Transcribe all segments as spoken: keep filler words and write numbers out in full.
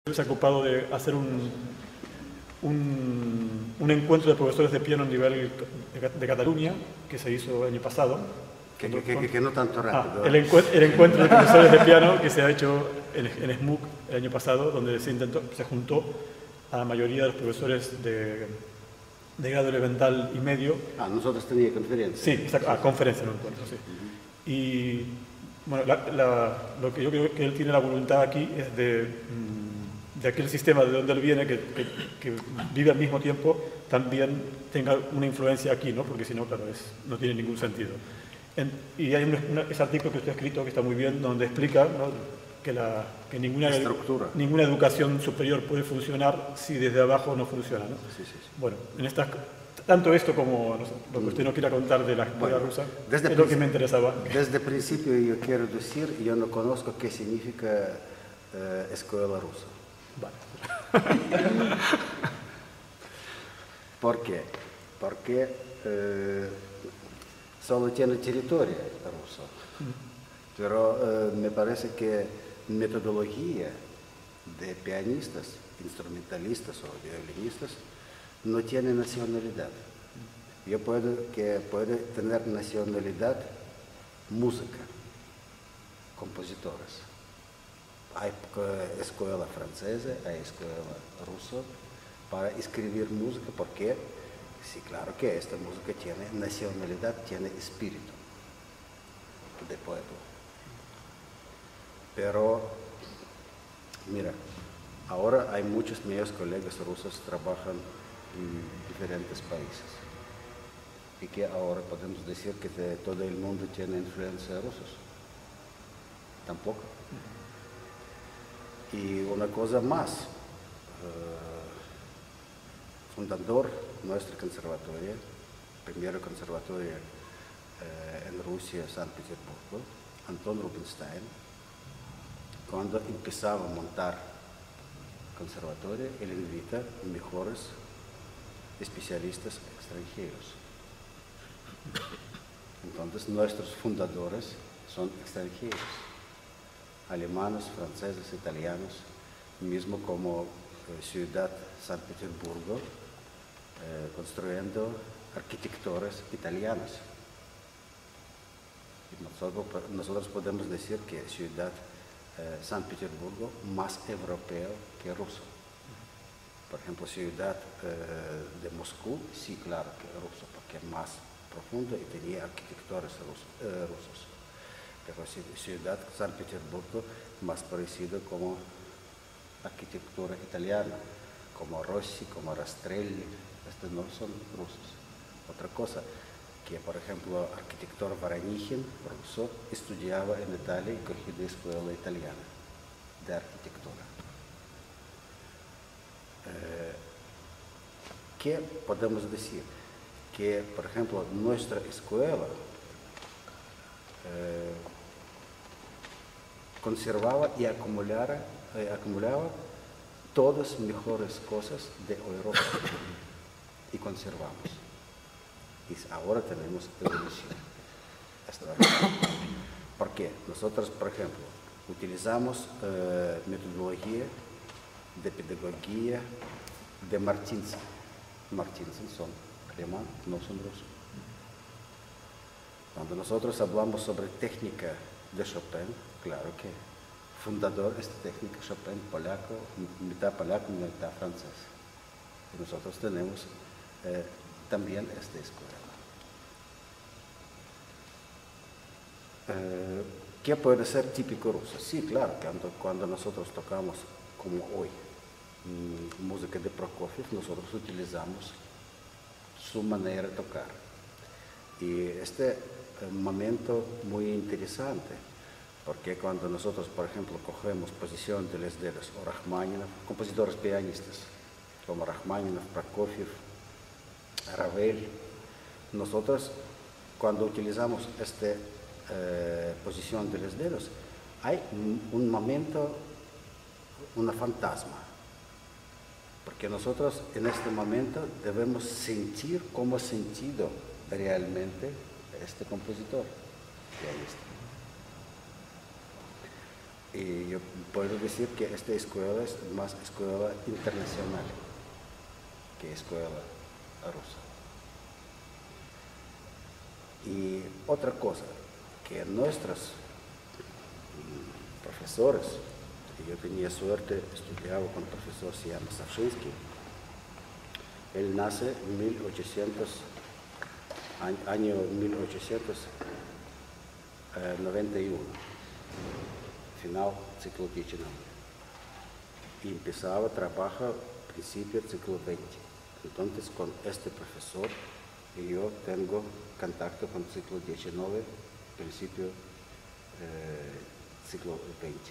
se ha ocupado de hacer un, un, un encuentro de profesores de piano a nivel de, de Cataluña, que se hizo el año pasado. Que, que, que, que no tanto rápido. Ah, el, encu el encuentro de profesores de piano que se ha hecho en, en S M U C el año pasado, donde se, intentó, se juntó a la mayoría de los profesores de, de grado elemental y medio. Ah, nosotros teníamos conferencia. Sí, exacto, ah, conferencia, no encuentro, sí. Uh-huh. Y bueno, la, la, lo que yo creo que él tiene la voluntad aquí es de, de aquel sistema de donde él viene, que, que, que vive al mismo tiempo, también tenga una influencia aquí, ¿no? Porque si no, claro, es, no tiene ningún sentido. En, y hay un, una, ese artículo que usted ha escrito, que está muy bien, donde explica, ¿no?, que, la, que ninguna, ninguna educación superior puede funcionar si desde abajo no funciona, ¿no? Sí, sí, sí. Bueno, en estas, tanto esto como no sé, lo que usted no quiera contar de la escuela bueno, rusa, desde es lo que me interesaba. Desde el principio yo quiero decir, yo no conozco qué significa eh, escuela rusa. Vale. ¿Por qué? Porque eh, solo tiene territorio ruso, pero eh, me parece que metodología de pianistas, instrumentalistas o violinistas no tiene nacionalidad. Yo puedo que puede tener nacionalidad música, compositores. Hay escuela francesa, hay escuela rusa para escribir música porque sí, claro que esta música tiene nacionalidad, tiene espíritu de pueblo. Pero, mira, ahora hay muchos míos colegas rusos que trabajan en diferentes países. Y que ahora podemos decir que de todo el mundo tiene influencia rusa. Tampoco. Y una cosa más, uh, fundador de nuestra conservatoria, primera conservatoria uh, en Rusia, San Petersburgo, Anton Rubinstein, cuando empezaba a montar conservatorio, él invita mejores especialistas extranjeros. Entonces nuestros fundadores son extranjeros, alemanes, franceses, italianos, mismo como eh, ciudad San Petersburgo, eh, construyendo arquitecturas italianas. Y nosotros, nosotros podemos decir que ciudad eh, San Petersburgo más europeo que ruso. Por ejemplo, ciudad eh, de Moscú, sí, claro que ruso, porque más profundo y tenía arquitecturas rusos, eh, rusos. Pero ciudad San Petersburgo más parecido como arquitectura italiana, como Rossi, como Rastrelli, estos no son rusos. Otra cosa, que por ejemplo, arquitector Varanigin, ruso, estudiaba en Italia y cogió de escuela italiana de arquitectura. Eh, ¿Qué podemos decir? Que, por ejemplo, nuestra escuela eh, conservaba y acumulaba, eh, acumulaba todas las mejores cosas de Europa y conservamos. Y ahora tenemos evolución. ¿Por qué? Nosotros, por ejemplo, utilizamos eh, metodología de pedagogía de Martinsen. Martinsen son alemán, no son rusos. Cuando nosotros hablamos sobre técnica de Chopin, claro que fundador de esta técnica Chopin polaco, mitad polaco, mitad francés. Y nosotros tenemos eh, también esta escuela. Eh, ¿Qué puede ser típico ruso? Sí, claro, cuando, cuando nosotros tocamos como hoy mmm, música de Prokofiev, nosotros utilizamos su manera de tocar. Y este eh, momento muy interesante, porque cuando nosotros, por ejemplo, cogemos posición de los dedos, o Rachmaninoff, compositores pianistas, como Rachmaninoff, Prokofiev, Ravel, nosotros cuando utilizamos esta eh, posición de los dedos, hay un, un momento, una fantasma, porque nosotros en este momento debemos sentir cómo ha sentido realmente este compositor pianista. Y yo puedo decir que esta escuela es más escuela internacional que escuela rusa. Y otra cosa, que nuestros mm, profesores, yo tenía suerte, estudiaba con un profesor, se llama Savchinsky, él nace en mil ochocientos, año mil ochocientos noventa y uno, final ciclo diecinueve, y empezaba a trabajar al principio del ciclo veinte. Entonces, con este profesor, yo tengo contacto con el ciclo diecinueve, principio eh, ciclo veinte.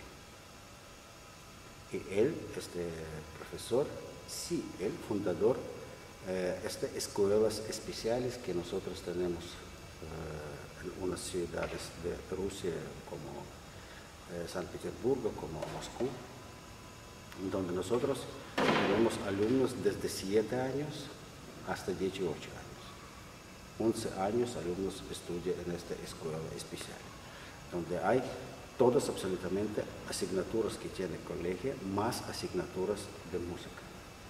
Y él, este profesor, sí, el fundador de eh, estas escuelas especiales que nosotros tenemos eh, en unas ciudades de Rusia como eh, San Petersburgo, como Moscú, donde nosotros tenemos alumnos desde siete años hasta dieciocho años. once años alumnos estudian en esta escuela especial, donde hay todas absolutamente asignaturas que tiene el colegio, más asignaturas de música.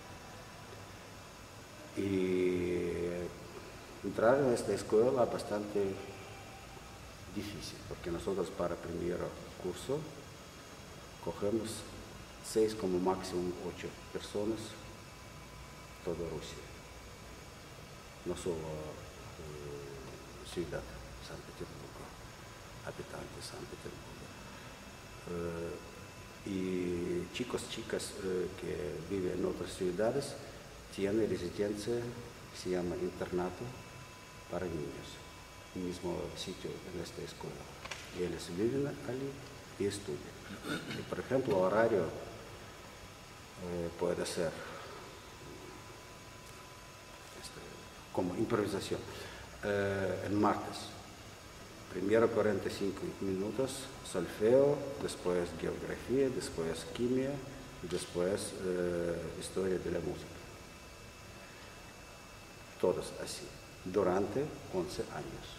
Y entrar en esta escuela es bastante difícil, porque nosotros para el primer curso cogemos seis como máximo ocho personas, toda Rusia, no solo eh, ciudad, San Petersburgo, habitantes de San Petersburgo. Uh, y chicos, chicas uh, que viven en otras ciudades tienen residencia que se llama internato para niños, el mismo sitio en esta escuela. Y ellos viven allí y estudian. Y, por ejemplo, horario eh, puede ser este, como improvisación. Eh, en martes, primero cuarenta y cinco minutos solfeo, después geografía, después química y después eh, historia de la música. Todos así, durante once años.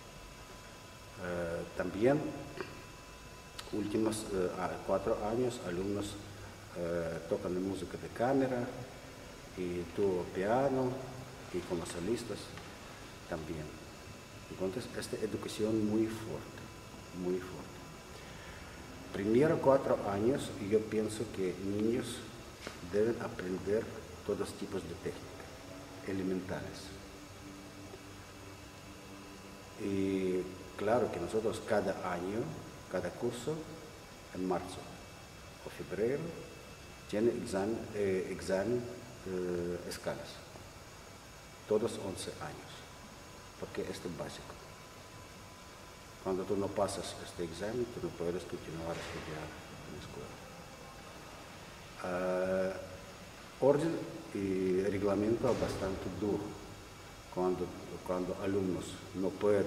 Eh, también, últimos eh, cuatro años, alumnos eh, tocan la música de cámara y tuvo piano y como solistas también. Entonces, esta educación muy fuerte, muy fuerte. Primero cuatro años, yo pienso que niños deben aprender todos tipos de técnicas elementales. Y claro que nosotros cada año, cada curso, en marzo o febrero, tiene examen, eh, examen eh, escalas, todos once años, porque esto es básico. Cuando tú no pasas este examen, tú no puedes continuar a estudiar en la escuela. Uh, orden y reglamento bastante duro. Cuando, cuando alumnos no pueden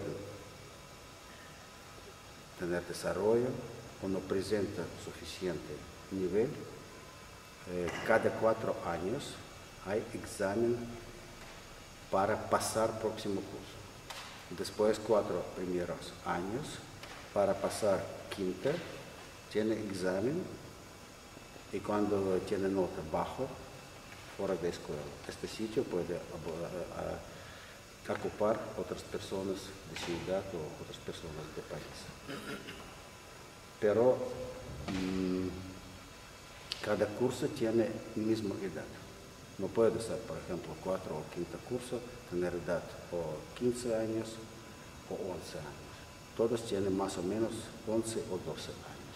tener desarrollo o no presentan suficiente nivel, eh, cada cuatro años hay examen para pasar próximo curso. Después cuatro primeros años, para pasar quinta, tiene examen y cuando tiene nota bajo, fuera de escuela. Este sitio puede a, a, ocupar otras personas de ciudad o otras personas de país. Pero mmm, cada curso tiene misma edad. No puede ser, por ejemplo, cuatro o quinto curso, tener edad o quince años o once años. Todos tienen más o menos once o doce años.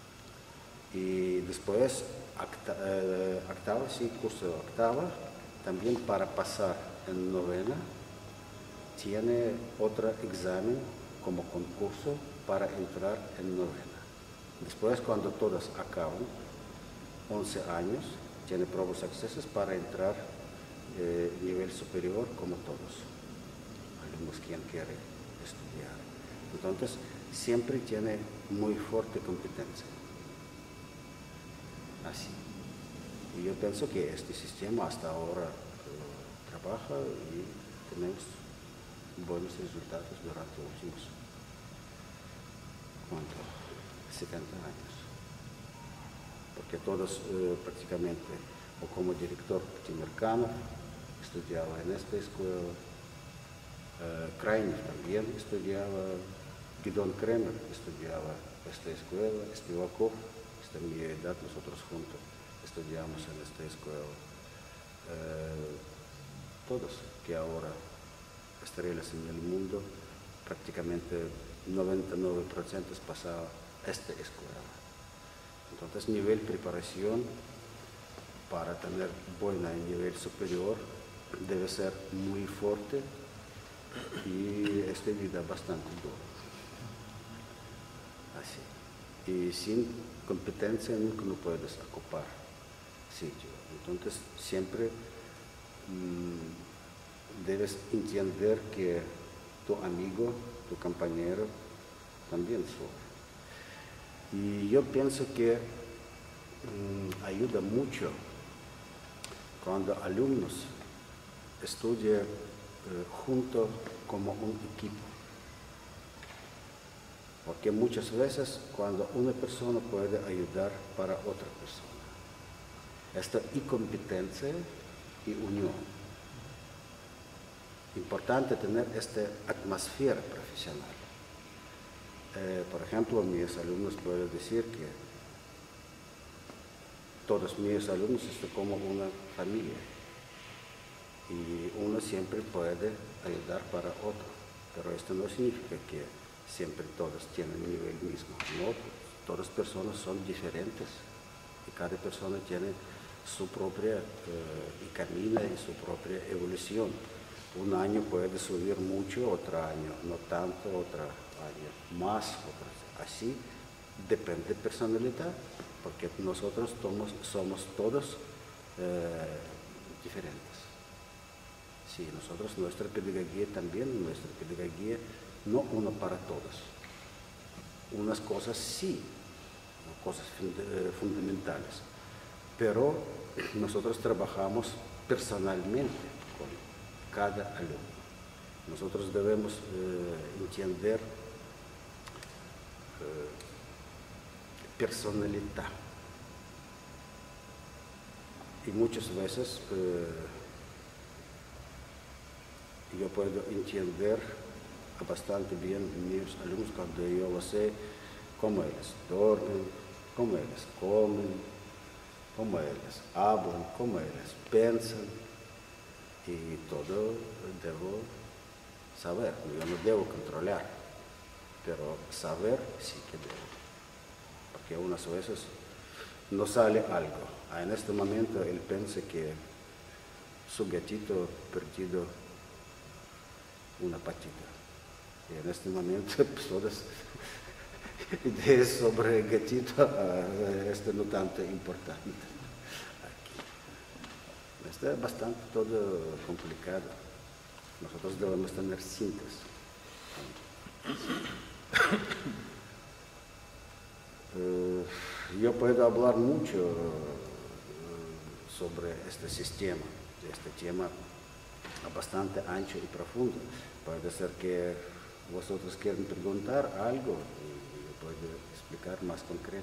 Y después, octa, eh, octava, sí, curso octava, también para pasar en novena, tiene otro examen como concurso para entrar en novena. Después, cuando todos acaban, once años, tiene pruebas accesos para entrar eh, nivel superior como todos, alumnos quien quiere estudiar. Entonces, siempre tiene muy fuerte competencia. Así. Y yo pienso que este sistema hasta ahora eh, trabaja y tenemos buenos resultados durante los últimos, ¿cuánto? setenta años. porque todos eh, prácticamente, o como director Timirkanov, estudiaba en esta escuela, uh, Krainev también estudiaba, Gidon Kremer estudiaba en esta escuela, Spivakov, esta mi edad, nosotros juntos estudiamos en esta escuela. Uh, todos que ahora estrellas en el mundo, prácticamente noventa y nueve por ciento pasaba esta escuela. Entonces, nivel preparación para tener buen nivel superior debe ser muy fuerte y esta vida bastante dura. Así. Y sin competencia nunca no puedes ocupar sitio. Entonces, siempre mmm, debes entender que tu amigo, tu compañero, también sufre. Y yo pienso que mmm, ayuda mucho cuando alumnos estudian eh, juntos como un equipo. Porque muchas veces cuando una persona puede ayudar para otra persona, esta incompetencia y unión. Importante tener esta atmósfera profesional. Eh, por ejemplo, mis alumnos pueden decir que todos mis alumnos son como una familia y uno siempre puede ayudar para otro, pero esto no significa que siempre todos tienen el nivel mismo, no, todas las personas son diferentes y cada persona tiene su propia eh, y camina en su propia evolución. Un año puede subir mucho, otro año no tanto, otro año más, otro, así depende de personalidad, porque nosotros somos, somos todos eh, diferentes. Sí, nosotros, nuestra pedagogía también, nuestra pedagogía no uno para todos. Unas cosas sí, cosas fundamentales, pero nosotros trabajamos personalmente con cada alumno. Nosotros debemos eh, entender eh, personalidad. Y muchas veces eh, yo puedo entender bastante bien mis alumnos cuando yo lo sé, cómo ellos duermen, cómo ellos comen, cómo ellos hablan, cómo ellos piensan, y todo debo saber. Yo no debo controlar, pero saber sí que debo, porque unas veces no sale algo. En este momento él piensa que su gatito perdido una patita. Y en este momento, pues, todas ideas sobre el gatito, uh, esto no tanto importante. Aquí. Está bastante todo complicado. Nosotros debemos tener síntesis. Uh, yo puedo hablar mucho uh, sobre este sistema, este tema bastante ancho y profundo. Puede ser que vosotros quieren preguntar algo y yo puedo explicar más concreto.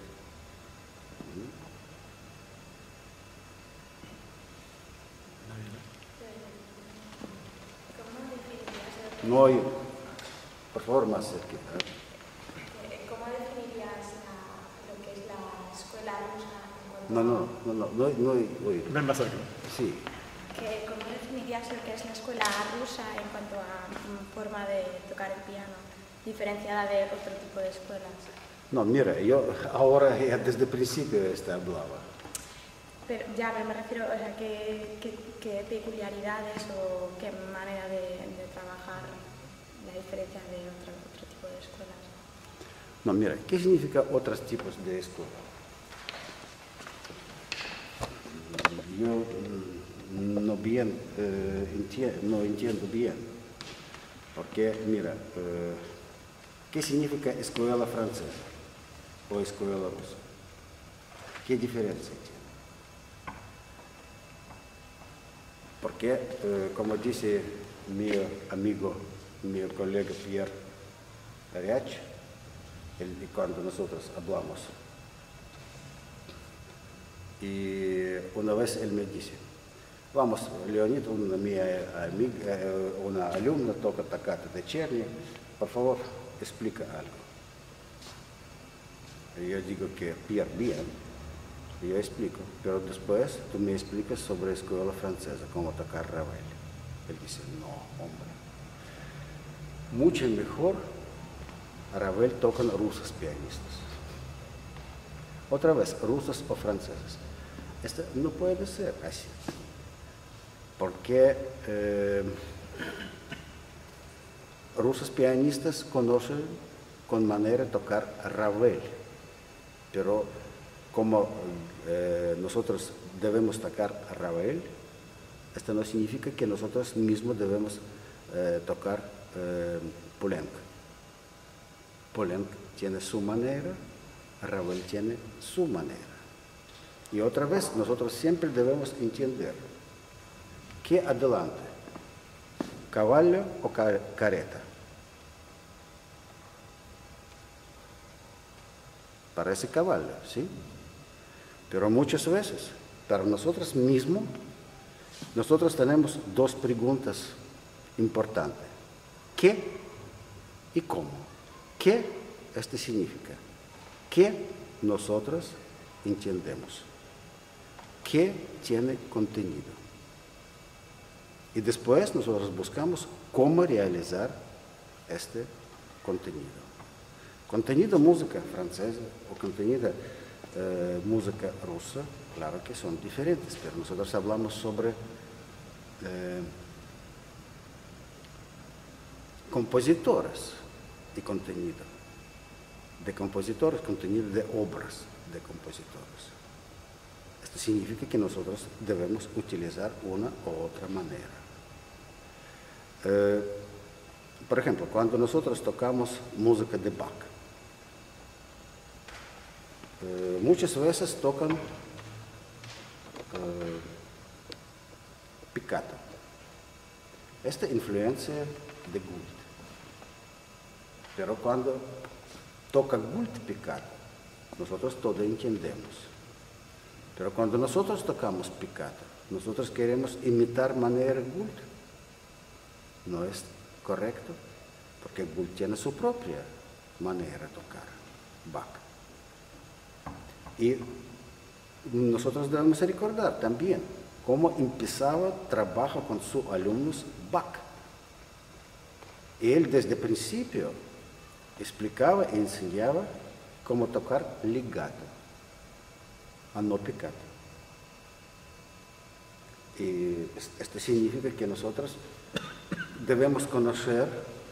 ¿Mm? No oigo. Por favor, más cerquita. ¿Cómo definirías la, lo que es la escuela rusa? No, no, no, no, no, no oigo. Ven más cerca. Sí. Que, ¿Cómo definirías lo que es la escuela rusa en cuanto a um, forma de tocar el piano, diferenciada de otro tipo de escuelas? No, mira, yo ahora ya desde el principio este hablaba. Pero ya, pero me refiero, o sea, ¿qué, qué, qué peculiaridades o qué manera de, de trabajar la diferencia de otro, otro tipo de escuelas? No, mira, ¿qué significa otros tipos de escuela? Yo no bien eh, entiendo, no entiendo bien, porque mira, eh, ¿qué significa escuela francesa o escuela rusa? ¿Qué diferencia tiene? Porque, eh, como dice mi amigo, mi colega Pierre Riach, cuando nosotros hablamos Y una vez él me dice, vamos, Leonid, una, mi amiga, una alumna toca toccata de Czerny, por favor, explica algo. Y yo digo que Pierre, bien, y yo explico, pero después tú me explicas sobre escuela francesa, cómo tocar Ravel. Él dice, no, hombre, mucho mejor Ravel tocan rusos pianistas. Otra vez, rusos o franceses. Esto no puede ser así, porque eh, rusos pianistas conocen con manera de tocar Ravel, pero como eh, nosotros debemos tocar Ravel, esto no significa que nosotros mismos debemos eh, tocar eh, Poulenc. Poulenc tiene su manera, Ravel tiene su manera. Y otra vez, nosotros siempre debemos entender ¿qué adelante? ¿Caballo o carreta? Parece caballo, ¿sí? Pero muchas veces, para nosotros mismos, nosotros tenemos dos preguntas importantes. ¿Qué y cómo? ¿Qué esto significa? ¿Qué nosotros entendemos? ¿Qué tiene contenido? Y después nosotros buscamos cómo realizar este contenido. Contenido música francesa o contenido eh, música rusa, claro que son diferentes, pero nosotros hablamos sobre eh, compositores y contenido, de compositores, contenido de obras de compositores. Esto significa que nosotros debemos utilizar una u otra manera. Eh, por ejemplo, cuando nosotros tocamos música de Bach, eh, muchas veces tocan eh, piccato. Esta influencia de Gould. Pero cuando toca Gould piccato, nosotros todo entendemos. Pero cuando nosotros tocamos piccato, nosotros queremos imitar manera Gould. No es correcto, porque Gould tiene su propia manera de tocar Bach. Y nosotros debemos recordar también cómo empezaba el trabajo con sus alumnos Bach. Él desde el principio explicaba y enseñaba cómo tocar legato, a no piccato. Y esto significa que nosotros debemos conocer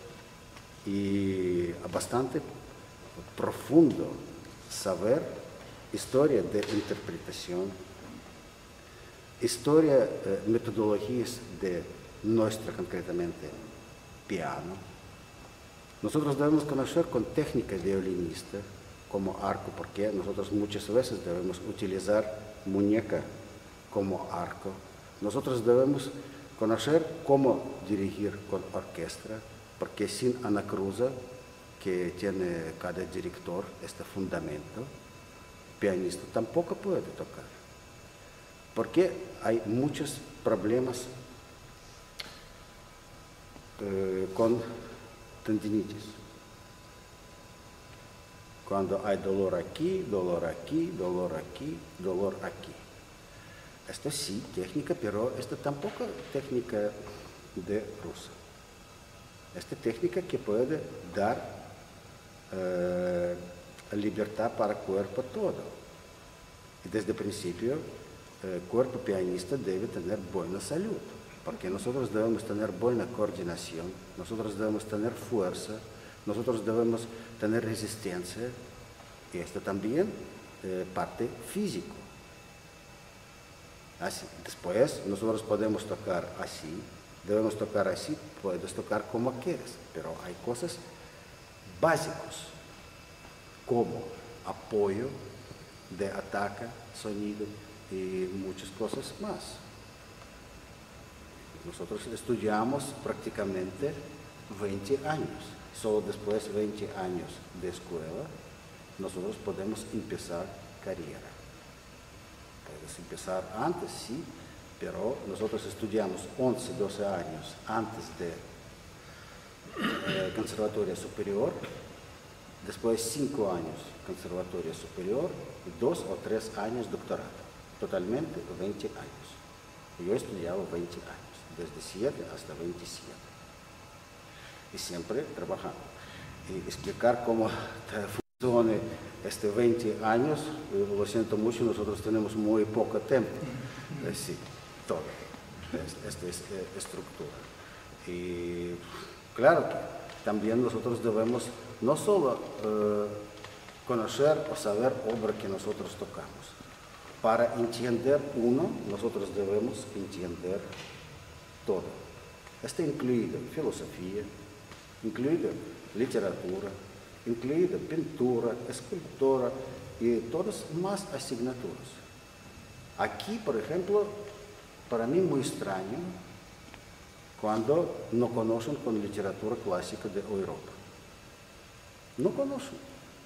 y bastante profundo saber historia de interpretación, historia, eh, metodologías de nuestro, concretamente, piano. Nosotros debemos conocer con técnica violinista, como arco, porque nosotros muchas veces debemos utilizar muñeca como arco. Nosotros debemos conocer cómo dirigir con orquesta, porque sin anacruza, que tiene cada director este fundamento, pianista tampoco puede tocar, porque hay muchos problemas eh, con tendinitis. Cuando hay dolor aquí, dolor aquí, dolor aquí, dolor aquí. Esto sí, técnica, pero esto tampoco técnica de rusa. Esta técnica que puede dar eh, libertad para el cuerpo todo. Y desde el principio, el cuerpo pianista debe tener buena salud, porque nosotros debemos tener buena coordinación, nosotros debemos tener fuerza, nosotros debemos tener resistencia, y esto también eh, parte físico. Así. Después, nosotros podemos tocar así, debemos tocar así, puedes tocar como quieras, pero hay cosas básicas, como apoyo de ataque, sonido y muchas cosas más. Nosotros estudiamos prácticamente veinte años. Solo después de veinte años de escuela, nosotros podemos empezar carrera. puedes empezar antes, sí, pero nosotros estudiamos once, doce años antes de eh, conservatoria superior, después cinco años conservatoria superior y dos o tres años doctorado, totalmente veinte años. Yo he estudiado veinte años, desde siete hasta veintisiete, y siempre trabajando. Y explicar cómo funciona este veinte años, lo siento mucho, nosotros tenemos muy poco tiempo. Eh, sí, todo, esta es, eh, estructura. Y claro que también nosotros debemos no solo eh, conocer o saber obra que nosotros tocamos. Para entender uno, nosotros debemos entender todo. Está incluido filosofía, incluido literatura, incluida pintura, escultura y todas más asignaturas. Aquí, por ejemplo, para mí muy extraño cuando no conocen con literatura clásica de Europa. No conocen.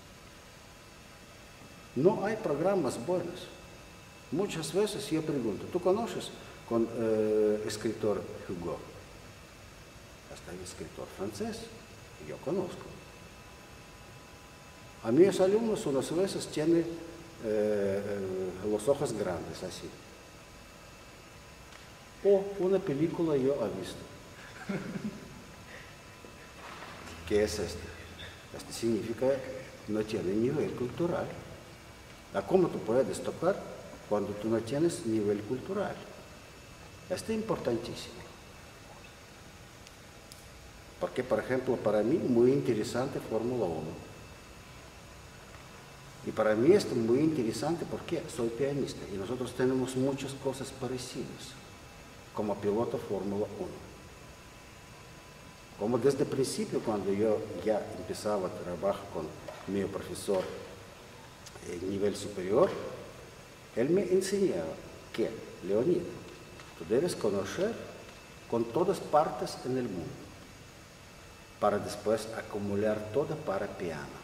No hay programas buenos. Muchas veces yo pregunto, ¿tú conoces con eh, escritor Hugo? Hasta hay escritor francés, yo conozco. A mis alumnos unas veces tienen eh, los ojos grandes, así. O una película yo he visto. ¿Qué es esto? Esto significa que no tiene nivel cultural. ¿Cómo tú puedes tocar cuando tú no tienes nivel cultural? Esto es importantísimo. Porque, por ejemplo, para mí muy interesante Fórmula uno. Y para mí esto es muy interesante porque soy pianista y nosotros tenemos muchas cosas parecidas como piloto Fórmula uno. Como desde el principio, cuando yo ya empezaba a trabajar con mi profesor en nivel superior, él me enseñaba que, Leonid, tú debes conocer con todas partes en el mundo para después acumular todo para piano.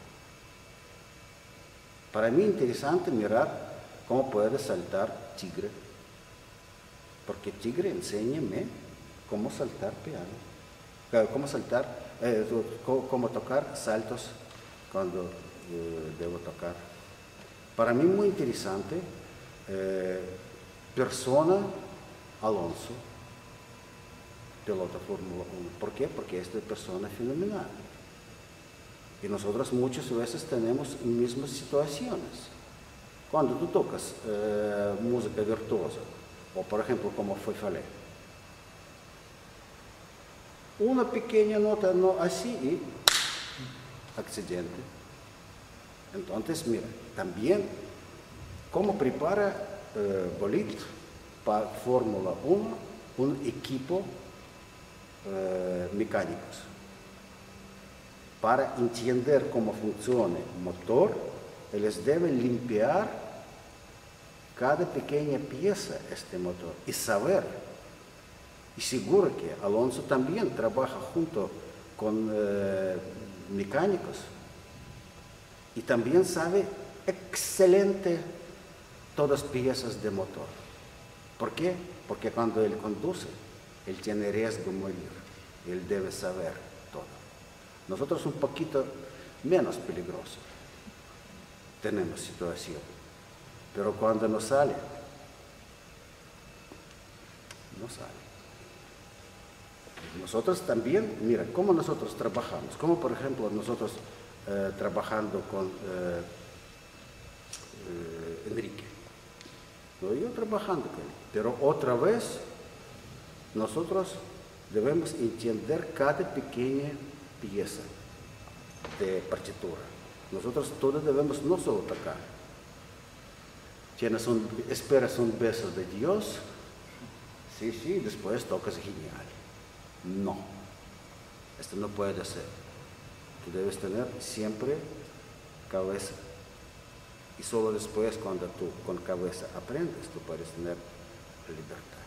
Para mí es interesante mirar cómo puede saltar tigre, porque tigre enséñame cómo saltar piano, cómo saltar, eh, cómo tocar saltos cuando eh, debo tocar. Para mí muy interesante eh, persona Alonso, piloto Fórmula uno. ¿Por qué? Porque esta persona es fenomenal. Y nosotros muchas veces tenemos mismas situaciones. Cuando tú tocas eh, música virtuosa, o por ejemplo como fue Falé, una pequeña nota no así y accidente. Entonces, mira, también cómo prepara eh, Bolid para Fórmula uno un equipo eh, mecánicos. Para entender cómo funciona el motor, les debe limpiar cada pequeña pieza de este motor y saber. Y seguro que Alonso también trabaja junto con eh, mecánicos y también sabe excelente todas las piezas de motor. ¿Por qué? Porque cuando él conduce, él tiene riesgo de morir. Él debe saber todo. Nosotros un poquito menos peligroso tenemos situación, pero cuando no sale, no sale. Nosotros también, mira, cómo nosotros trabajamos, como por ejemplo nosotros eh, trabajando con eh, eh, Enrique, ¿no? Yo trabajando con él, pero otra vez nosotros debemos entender cada pequeña pieza de partitura. Nosotros todos debemos no solo tocar. Tienes un, esperas un beso de Dios, sí, sí, después tocas genial. No, esto no puede ser. Tú debes tener siempre cabeza. Y solo después, cuando tú con cabeza aprendes, tú puedes tener libertad.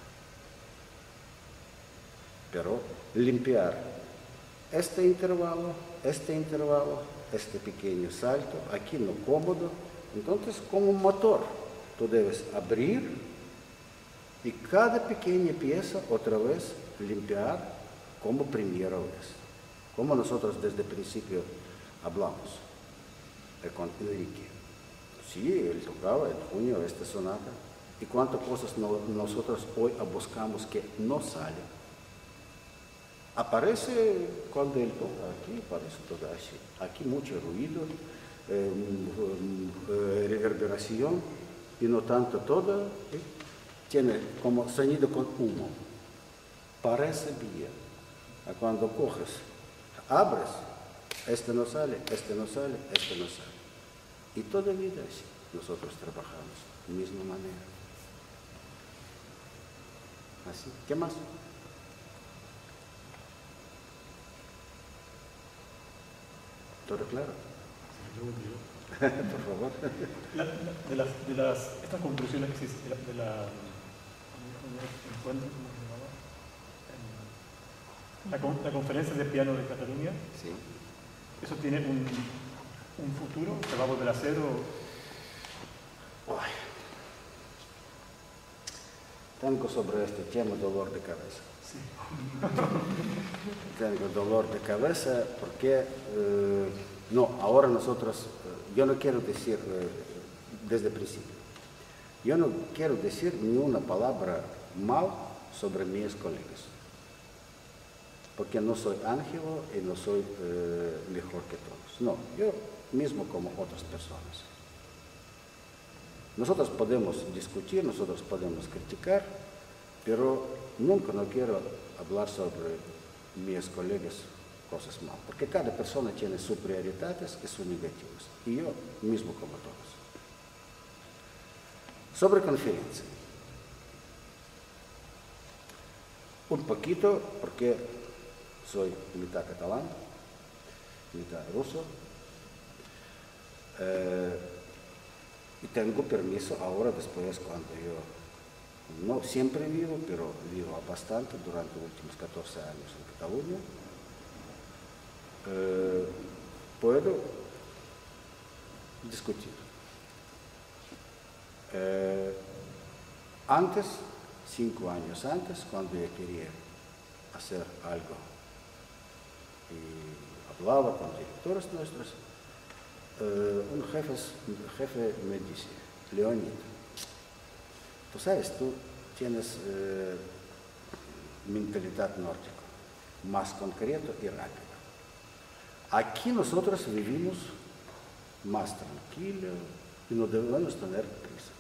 Pero limpiar este intervalo, este intervalo, este pequeño salto, aquí no cómodo, entonces como un motor. tú debes abrir y cada pequeña pieza otra vez limpiar como primera vez. Como nosotros desde el principio hablamos eh, con Enrique. Sí, él tocaba en junio esta sonata. ¿Y cuántas cosas no, nosotros hoy buscamos que no salen? Aparece cuando él toca aquí, parece todo así. Aquí mucho ruido, eh, eh, reverberación, y no tanto todo. ¿eh? Tiene como sonido con humo. Parece bien. Cuando coges, abres, este no sale, este no sale, este no sale. Y toda vida así nosotros trabajamos de la misma manera. Así. ¿Qué más? ¿Todo claro? Por favor. La, la, de, las, de las, estas conclusiones que existen, de la, de la encuentro, ¿cómo se llamaba? La, con, la conferencia de piano de Cataluña. Sí. ¿Eso tiene un, un futuro? ¿Se va a volver a hacer o...? Ay. Tengo sobre este tema dolor de cabeza. Sí. Tengo dolor de cabeza porque, eh, no, ahora nosotros, eh, yo no quiero decir eh, desde el principio, yo no quiero decir ni una palabra mal sobre mis colegas, porque no soy ángel y no soy eh, mejor que todos. No, yo mismo como otras personas. Nosotros podemos discutir, nosotros podemos criticar, pero nunca no quiero hablar sobre mis colegas cosas mal, porque cada persona tiene sus prioridades y sus negativos, y yo mismo como todos. Sobre conferencia. Un poquito, porque soy mitad catalán, mitad ruso, eh, y tengo permiso ahora, después, cuando yo no siempre vivo, pero vivo bastante durante los últimos catorce años en Cataluña, eh, puedo discutir. Eh, antes, cinco años antes, cuando yo quería hacer algo y hablaba con directores nuestros, eh, un jefe, jefe me dice, Leonid, tú sabes, tú tienes eh, mentalidad nórdica, más concreto y rápido. Aquí nosotros vivimos más tranquilo y no debemos tener prisa.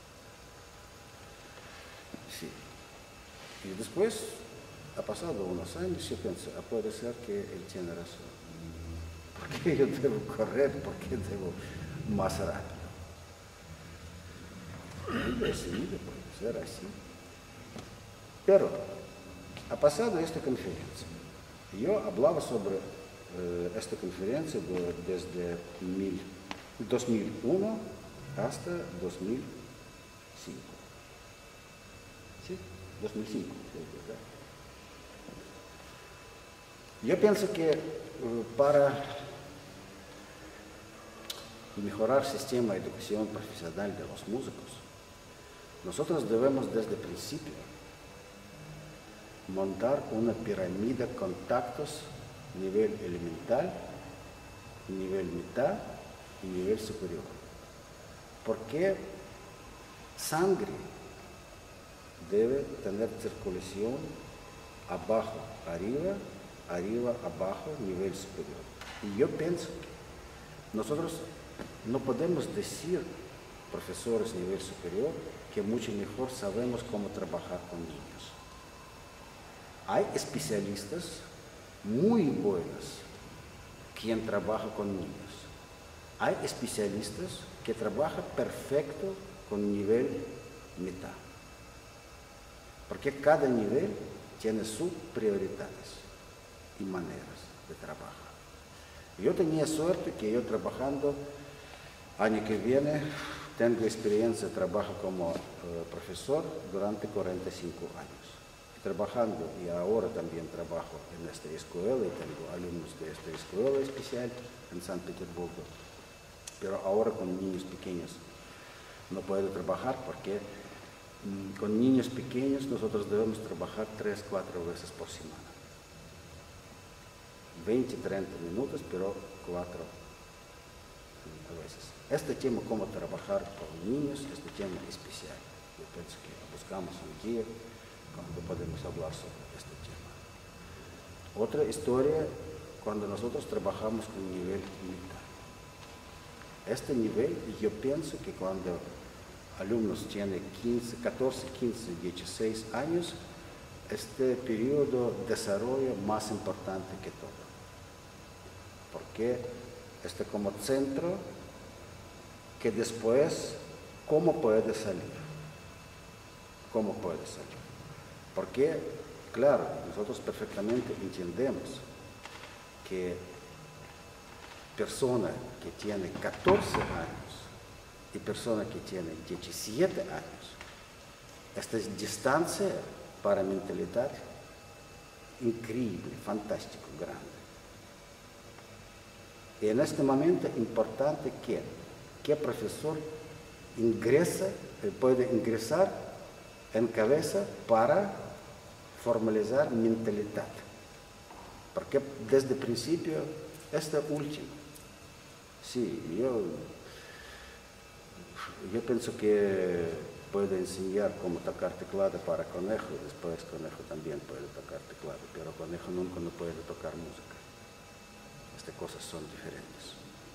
Sí. Y después, ha pasado unos años, yo pienso, ah, puede ser que él tiene razón. ¿Por qué yo debo correr? ¿Por qué debo más rápido? Y decidido puede ser así. Pero, ha pasado esta conferencia. Yo hablaba sobre eh, esta conferencia de, desde mil, dos mil uno hasta dos mil cinco. ¿Sí? dos mil cinco. Yo pienso que eh, para mejorar el sistema de educación profesional de los músicos, nosotros debemos desde el principio montar una pirámide de contactos nivel elemental, nivel mitad y nivel superior. Porque sangre debe tener circulación abajo, arriba, arriba, abajo, nivel superior. Y yo pienso que nosotros no podemos decir, profesores de nivel superior, que mucho mejor sabemos cómo trabajar con niños. Hay especialistas muy buenos quien trabaja con niños. Hay especialistas que trabajan perfecto con nivel mitad. Porque cada nivel tiene sus prioridades y maneras de trabajar. Yo tenía suerte que yo trabajando, año que viene, tengo experiencia, trabajo como uh, profesor durante cuarenta y cinco años. Y trabajando, y ahora también trabajo en esta escuela, y tengo alumnos de esta escuela especial en San Petersburgo, pero ahora con niños pequeños. no puede trabajar porque mm, con niños pequeños nosotros debemos trabajar tres, cuatro veces por semana. veinte, treinta minutos, pero cuatro veces. Este tema, cómo trabajar con niños, este tema especial. Yo pienso que buscamos un día cuando podemos hablar sobre este tema. Otra historia, cuando nosotros trabajamos con nivel militar. Este nivel, yo pienso que cuando alumnos tienen quince, catorce, quince, dieciséis años, este periodo de desarrollo más importante que todo. Porque este como centro que después, ¿cómo puede salir? ¿Cómo puede salir? Porque, claro, nosotros perfectamente entendemos que persona que tiene catorce años y persona que tiene diecisiete años, esta distancia para mentalidad increíble, fantástico, grande. Y en este momento es importante que, que el profesor ingresa, puede ingresar en cabeza para formalizar mentalidad. Porque desde el principio, este último, sí, yo, yo pienso que puede enseñar cómo tocar teclado para conejo, después conejo también puede tocar teclado, pero conejo nunca no puede tocar música. Estas cosas son diferentes.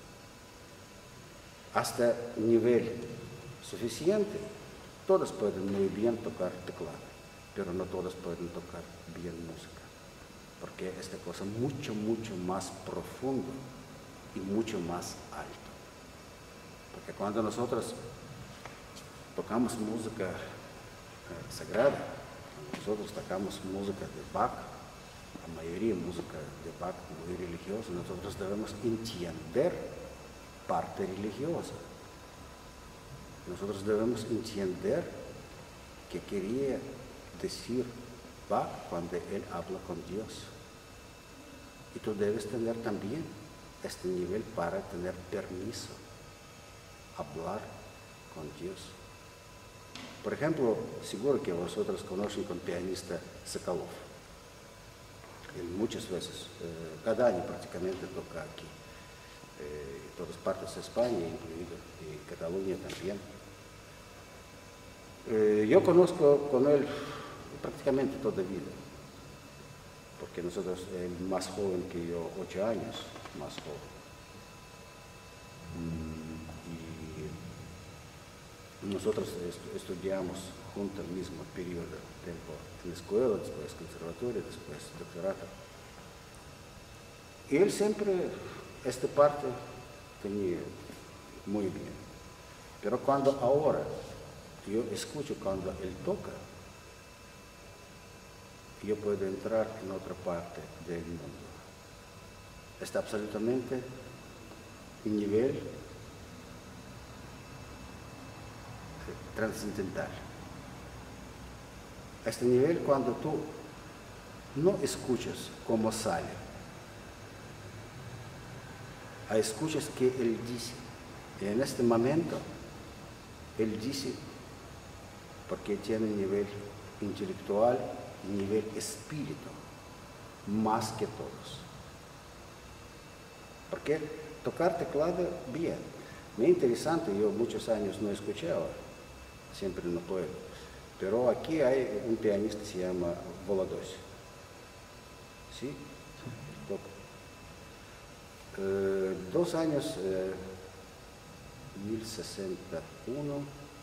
Hasta nivel suficiente, todos pueden muy bien tocar teclado, pero no todos pueden tocar bien música, porque esta cosa es mucho, mucho más profundo y mucho más alto. Porque cuando nosotros tocamos música eh, sagrada, nosotros tocamos música de Bach, la mayoría música de Bach muy religiosa, nosotros debemos entender parte religiosa. Nosotros debemos entender qué quería decir Bach cuando él habla con Dios. Y tú debes tener también este nivel para tener permiso hablar con Dios. Por ejemplo, seguro que vosotros conocen con pianista Sokolov. Él muchas veces, eh, cada año prácticamente toca aquí, eh, en todas partes de España, incluido y Cataluña también. Eh, yo conozco con él prácticamente toda la vida, porque nosotros, él más joven que yo, ocho años más joven. Y nosotros est estudiamos juntos el mismo periodo de tiempo en la escuela, después conservatorio, después doctorato. Y él siempre esta parte tenía muy bien. Pero cuando ahora yo escucho cuando él toca, yo puedo entrar en otra parte del mundo. Está absolutamente en nivel trascendental. A este nivel cuando tú no escuchas cómo sale, a escuchas que él dice. Y en este momento, él dice, porque tiene nivel intelectual y nivel espíritu, más que todos. Porque tocar teclado, bien, muy interesante, yo muchos años no escuchaba, siempre no puedo. Pero aquí hay un pianista que se llama Volodosy. ¿Sí? Toca. Eh, dos años, eh, mil sesenta y uno,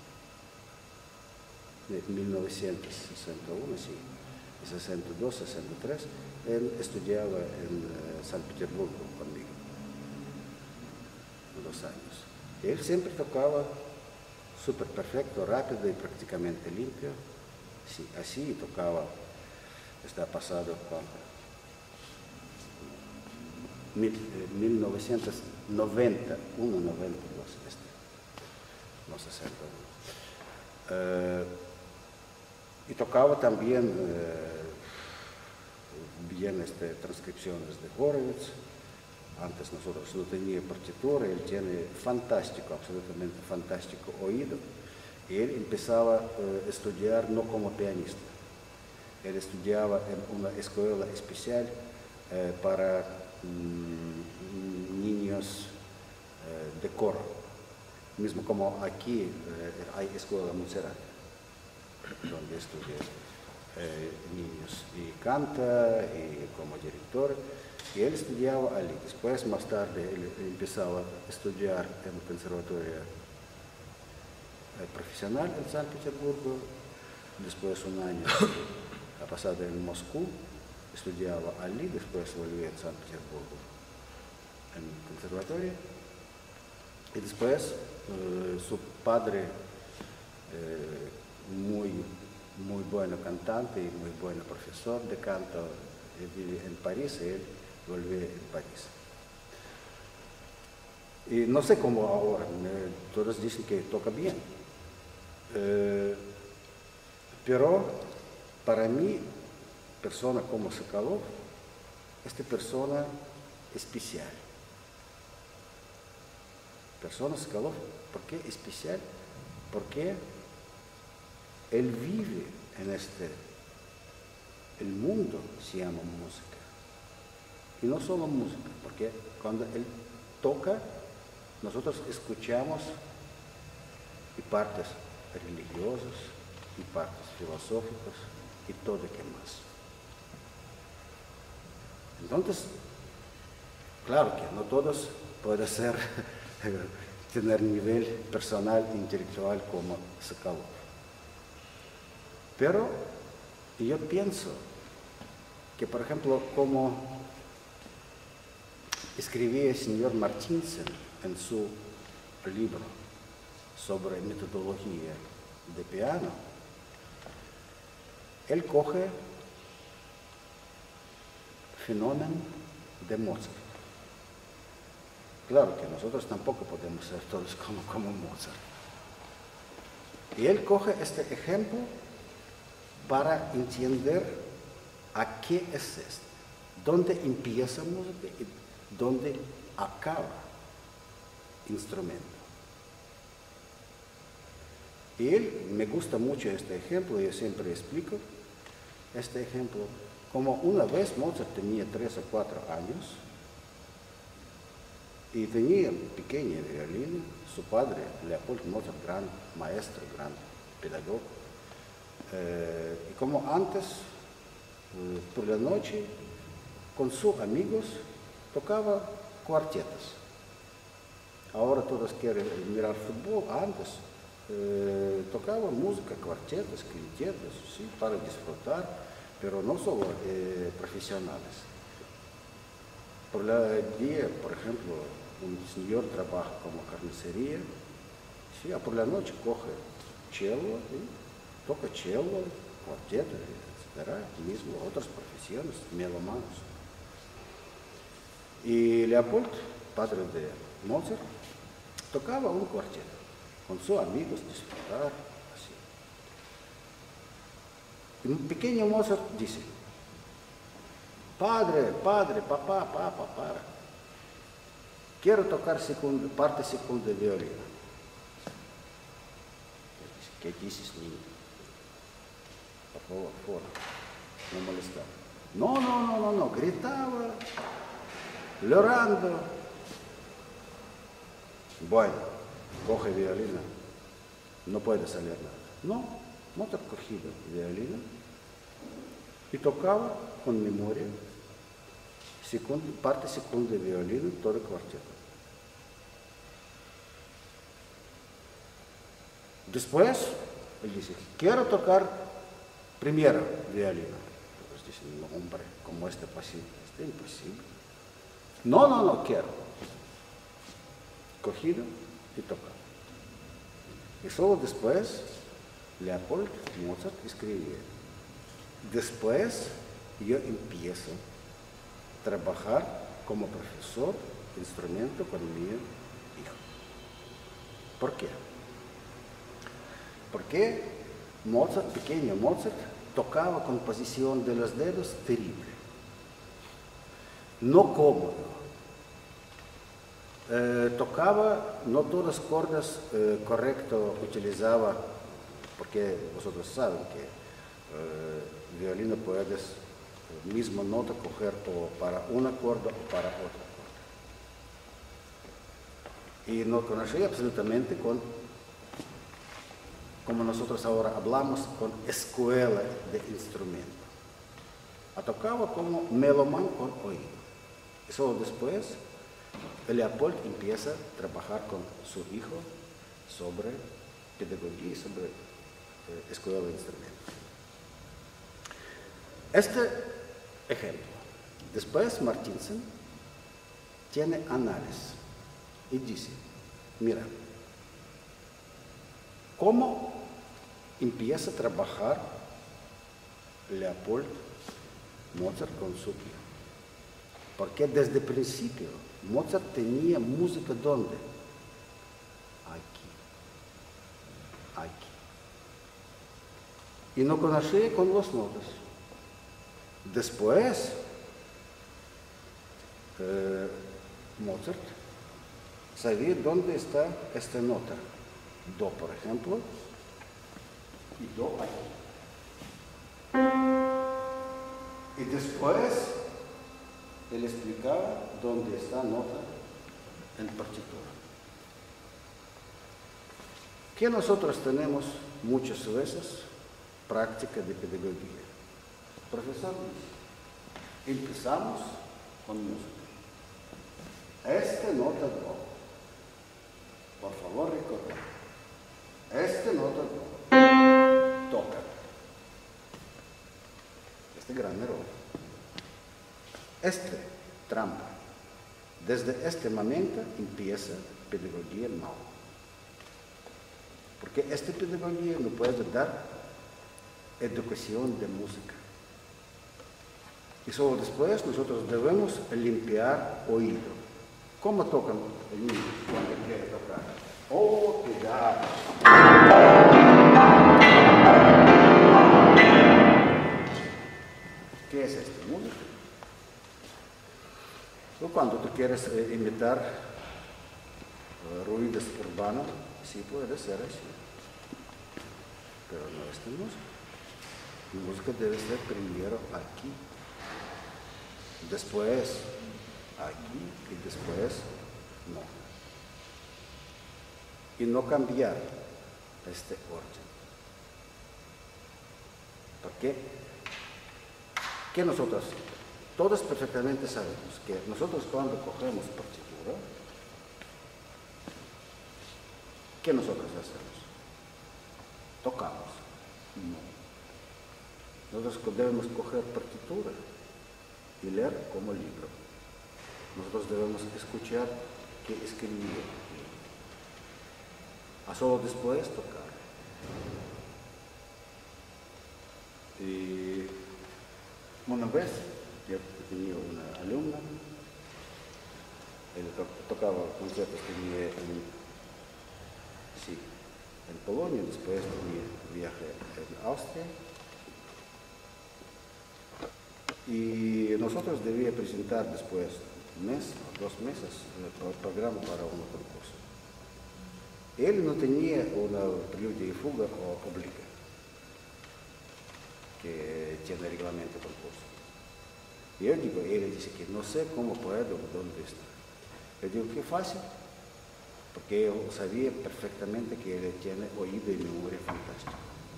mil novecientos sesenta y uno, sí, sesenta y dos, sesenta y tres, él estudiaba en uh, San Petersburgo conmigo, dos años. Él siempre tocaba súper perfecto, rápido y prácticamente limpio. Sí, así tocaba, está pasado con mil, eh, mil novecientos noventa y uno, noventa y dos, este, no sesenta y uno. Uh, y tocaba también uh, bien este, transcripciones de Horowitz. Antes nosotros no teníamos partitura, él tiene fantástico, absolutamente fantástico oído. Y él empezaba a estudiar no como pianista. Él estudiaba en una escuela especial eh, para mm, niños eh, de coro. Mismo como aquí eh, hay escuela Montserrat, donde estudian eh, niños y canta y como director. Y él estudiaba allí. Después, más tarde, él, él empezaba a estudiar en el conservatorio eh, profesional en San Petersburgo. Después, un año ha pasado en Moscú, estudiaba allí. Después volvió a San Petersburgo en el conservatorio. Y después, eh, su padre, eh, muy, muy bueno cantante y muy bueno profesor de canto, él vive en París y él volvió en París. Y no sé cómo ahora, eh, todos dicen que toca bien. Eh, pero para mí, persona como Sokolov, esta persona especial. Persona Sokolov, ¿por qué especial? Porque él vive en este, el mundo se llama música. Y no solo música, porque cuando él toca, nosotros escuchamos y partes religiosas, y partes filosóficas, y todo lo que más. Entonces, claro que no todos pueden ser, tener nivel personal e intelectual como Sokolov. Pero yo pienso que, por ejemplo, como escribía el señor Martinsen en su libro sobre metodología de piano, él coge fenómeno de Mozart. Claro que nosotros tampoco podemos ser todos como, como Mozart. Y él coge este ejemplo para entender a qué es esto, dónde empieza música y dónde acaba instrumento. Y él, me gusta mucho este ejemplo, yo siempre explico este ejemplo, como una vez Mozart tenía tres o cuatro años y tenía un pequeño violín, su padre, Leopold Mozart, gran maestro, gran pedagogo. Eh, y como antes, eh, por la noche, con sus amigos, tocaba cuartetas. Ahora todos quieren mirar fútbol. Antes eh, tocaba música, cuartetas, quintetas, sí, para disfrutar, pero no solo eh, profesionales. Por el día, por ejemplo, un señor trabaja como carnicería, sí, por la noche coge cello, ¿sí? Toca cello, cuarteto, etcétera, y mismo otras profesiones, melomanos. Y Leopold, padre de Mozart, tocaba un cuarteto, con sus amigos, disfrutar, así. Y un pequeño Mozart dice, padre, padre, papá, papá, papá, quiero tocar segunda, parte segunda de violín. ¿Qué dices, niño? Por favor, fuera, no molestar. No, no, no, no, no, gritaba, llorando. Bueno, coge violín, no puede salir nada. No, Mozart cogido violín y tocaba con memoria, segunda, parte segunda de violín, todo el cuarteto. Después, él dice, quiero tocar primera violín. Entonces dicen, no, hombre, ¿cómo este posible? Este es imposible. No, no, no quiero. Cogido y tocado. Y solo después, Leopold Mozart escribía. Después, yo empiezo a trabajar como profesor de instrumento con mi hijo. ¿Por qué? Porque Mozart, pequeño Mozart, tocaba con posición de los dedos terrible. No cómodo. Eh, tocaba, no todas las cuerdas eh, correcto utilizaba porque vosotros saben que eh, violín puedes eh, misma nota coger o para un acorde o para otro acorde. Y no conocía absolutamente con, como nosotros ahora hablamos, con escuela de instrumento. Tocaba como melomán con oído. Y solo después Leopold empieza a trabajar con su hijo sobre pedagogía y sobre eh, escuela de instrumentos. Este ejemplo. Después Martinsen tiene análisis y dice, mira, ¿cómo empieza a trabajar Leopold Mozart con su hijo? Porque desde el principio Mozart tenía música ¿dónde? Aquí. Aquí. Y no conocía con las notas. Después, eh, Mozart sabía dónde está esta nota. Do, por ejemplo, y do aquí. Y después, él explicaba dónde está nota en partitura. Que nosotros tenemos muchas veces práctica de pedagogía. Profesor, empezamos con música. Esta nota do. Por favor, recordad. Esta nota do. Toca. Este gran error. Este trampa. Desde este momento empieza pedagogía mal. Porque esta pedagogía no puede dar educación de música. Y solo después nosotros debemos limpiar oído. ¿Cómo tocan el niño cuando quiere tocar? ¡Oh, cuidado! ¿Qué es esta música? O cuando tú quieres eh, imitar uh, ruidos urbanos, sí puede ser así. Pero no es esta música. La música debe ser primero aquí, después aquí y después no. Y no cambiar este orden. ¿Por qué? Que nosotros, todos perfectamente sabemos que nosotros cuando cogemos partitura, ¿qué nosotros hacemos? Tocamos. No. Nosotros debemos coger partitura y leer como libro. Nosotros debemos escuchar qué escribió. A solo después tocar. Y una vez yo tenía una alumna, él to tocaba conciertos tenía en, sí, en Polonia, después tenía viaje en Austria. Y nosotros debíamos presentar después un mes o dos meses el programa para un concurso. Él no tenía una preludio y fuga o obliga, que tiene reglamento de concurso. Y yo digo, él dice que no sé cómo puedo, dónde está. Yo digo, qué fácil, porque yo sabía perfectamente que él tiene oído y memoria fantástica.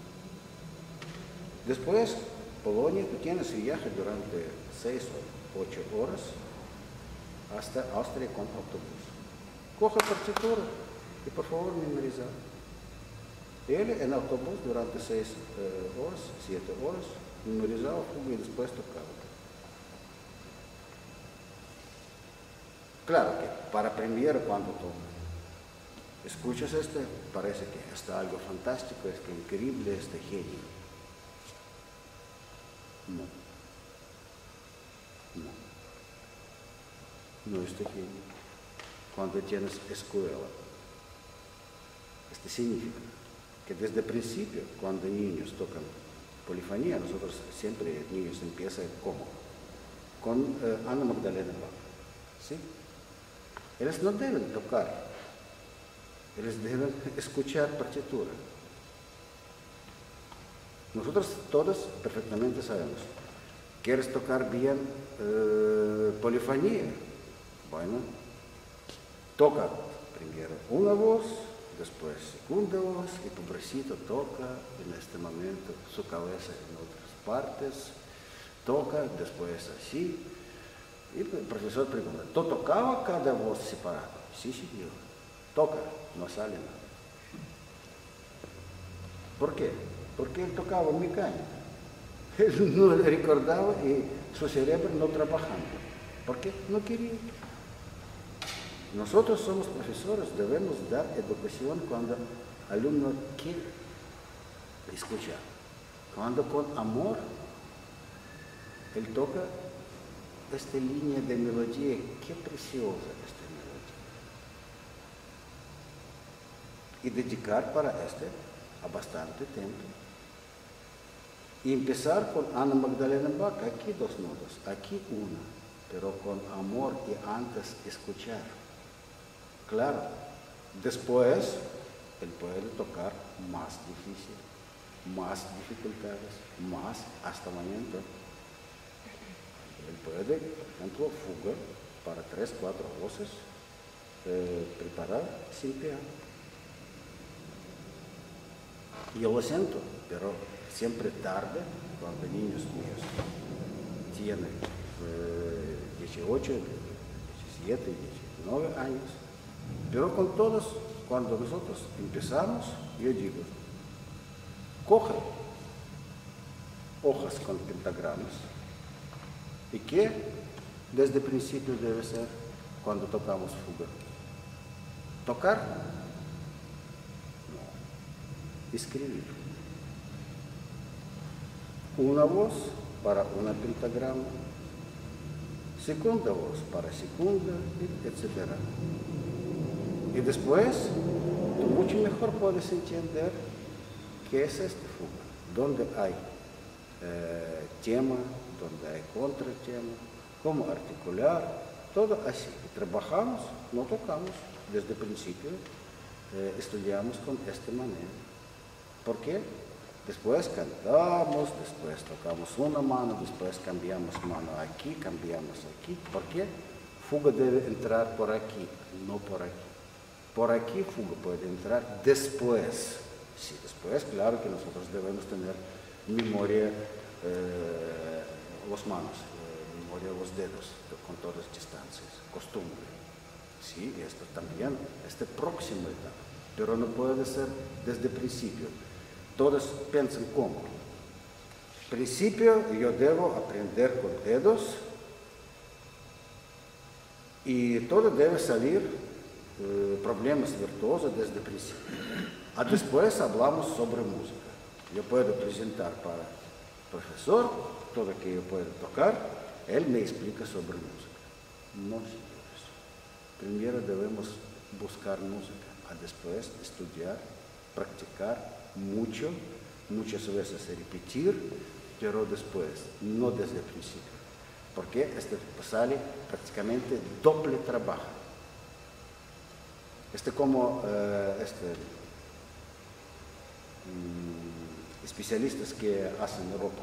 Después, Polonia, tú tienes viaje durante seis o ocho horas hasta Austria con autobús. Coge partitura y por favor memorizar. Él en autobús durante seis eh, horas, siete horas, memorizaba fuga y después tocaba. Claro que para aprender cuando tú escuchas esto, parece que está algo fantástico, es que increíble este genio. No. No. No es de genio. Cuando tienes escuela, esto significa que desde el principio, cuando niños tocan polifonía, nosotros siempre niños empiezan ¿cómo? Con eh, Ana Magdalena Bach. ¿Sí? Ellos no deben tocar, ellos deben escuchar partitura. Nosotros todos perfectamente sabemos. ¿Quieres tocar bien eh, polifonía? Bueno, toca primero una voz, después segunda voz, y pobrecito toca en este momento su cabeza en otras partes, toca después así. Y el profesor pregunta, ¿tú tocaba cada voz separada? Sí, señor. Toca, no sale nada. ¿Por qué? Porque él tocaba mecánica. Él no recordaba y su cerebro no trabajando. ¿Por qué? No quería. Nosotros somos profesores, debemos dar educación cuando el alumno quiere escuchar. Cuando con amor él toca esta línea de melodía, qué preciosa esta melodía. Y dedicar para este a bastante tiempo. Y empezar con Ana Magdalena Bach, aquí dos notas, aquí una, pero con amor y antes escuchar. Claro, después él puede tocar más difícil, más dificultades, más hasta mañana. Él puede, por ejemplo, fuga para tres, cuatro voces, eh, preparar sin piano. Yo lo siento, pero siempre tarde, cuando niños míos tienen eh, dieciocho, diecisiete, diecinueve años, pero con todos, cuando nosotros empezamos, yo digo, coge hojas con pentagramas, y que desde el principio debe ser cuando tocamos fuga. Tocar, no, escribir. Una voz para una pentagrama, segunda voz para segunda, etcétera. Y después, tú mucho mejor puedes entender qué es este fuga, donde hay eh, tema, donde hay contratema, cómo articular, todo así. Y trabajamos, no tocamos desde el principio, eh, estudiamos con esta manera. ¿Por qué? Después cantamos, después tocamos una mano, después cambiamos mano aquí, cambiamos aquí. ¿Por qué? Fuga debe entrar por aquí, no por aquí. Por aquí fuga puede entrar después. Sí, después, claro que nosotros debemos tener memoria, eh, las manos, eh, memoria de los dedos, con todas las distancias, costumbre. Sí, esto también, este próximo etapa, pero no puede ser desde el principio. Todos piensan cómo. Principio yo debo aprender con dedos y todo debe salir eh, problemas virtuosos desde el principio. A después hablamos sobre música. Yo puedo presentar para el profesor todo lo que yo puedo tocar, él me explica sobre música. No, señores. Primero debemos buscar música, a después estudiar, practicar mucho, muchas veces repetir, pero después, no desde el principio. Porque este sale prácticamente doble trabajo. Este como uh, este, um, especialistas que hacen ropa.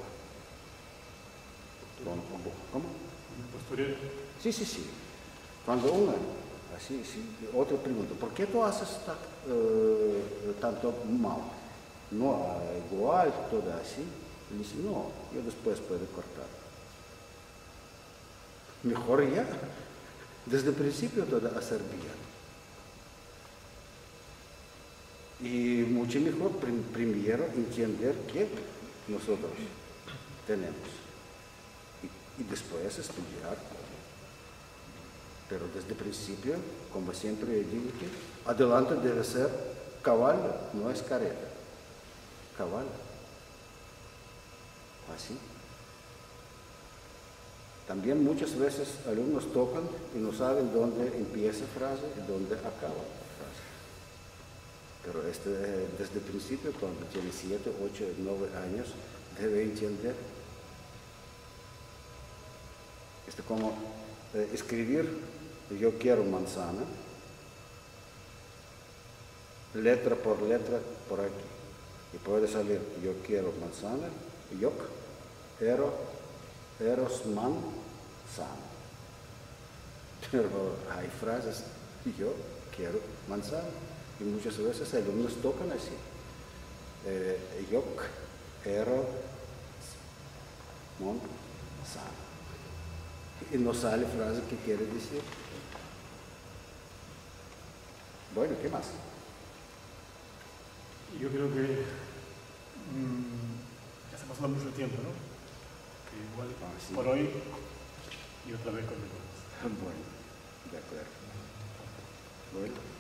¿Cómo? Postureo. Sí, sí, sí. Cuando uno, así, sí, otra pregunta, ¿por qué tú haces ta, uh, tanto mal? No igual, todo así. Y dice, no, yo después puedo cortar. Mejor ya, desde el principio todo hacer bien. Y mucho mejor prim primero entender qué nosotros tenemos. Y, y después estudiar. Pero desde el principio, como siempre digo, que adelante debe ser caballo, no es carrera. Caballo. Así. También muchas veces alumnos tocan y no saben dónde empieza frase y dónde acaba frase. Pero este, desde el principio, cuando tiene siete, ocho, nueve años, debe entender. Este como eh, escribir, yo quiero manzana, letra por letra por aquí. Y puede salir, yo quiero manzana, yok, ero, eros man, san. Pero hay frases, yo quiero manzana. Y muchas veces alumnos tocan así. Eh, yok, ero, man, san. Y no sale frase que quiere decir. Bueno, ¿qué más? Yo creo que mmm, ya se ha pasado mucho tiempo, ¿no? Que igual Ah, sí. por hoy y otra vez con el Bueno, de acuerdo. Bueno.